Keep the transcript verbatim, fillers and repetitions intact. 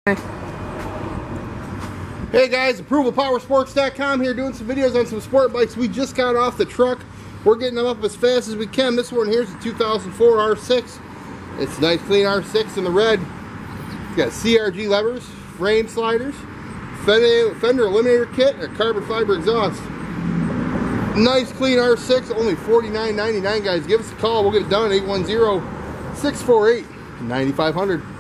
Hey guys, approval power sports dot com here doing some videos on some sport bikes we just got off the truck. We're getting them up as fast as we can. This one here's a two thousand four R six. It's a nice clean R six in the red. It's got C R G levers, frame sliders, fender eliminator kit, and a carbon fiber exhaust. Nice clean R six, only forty-nine ninety-nine, guys. Give us a call. We'll get it done at eight one zero, six four eight, nine five zero zero.